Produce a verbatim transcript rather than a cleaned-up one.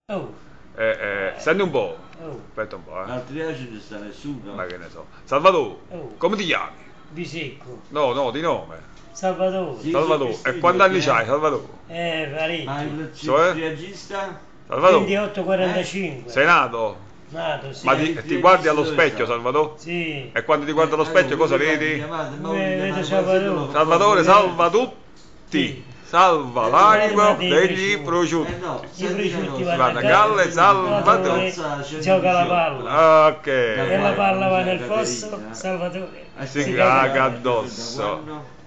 Oh, Eh, eh, senti un po'. oh, Aspetta un po', eh. Altri anni non sta nessuno. Ma che ne so. Salvatore, oh, come ti chiami? Bisecco, No, no, di nome. Salvatore, Sì. Salvatore. E Cristiano, quanti anni che- c'hai, Salvatore? eh, Ma parecchio, il Cioè? regista? Salvatore, ventotto quarantacinque, sei nato? nato, sì, Ma ti, ti guardi allo specchio, Salvatore? sì, E quando ti guardi allo specchio cosa vedi? vedo Salvatore. Salvatore salva tutti. Sì. Salva l'anima degli prosciutti. Eh no, I prosciutti vanno vanno a a galle, galle, Salvatore. Salvatore gioca la palla, Ok. e la palla va nel Caterina. posto, Salvatore Si si caga caga addosso. Quando?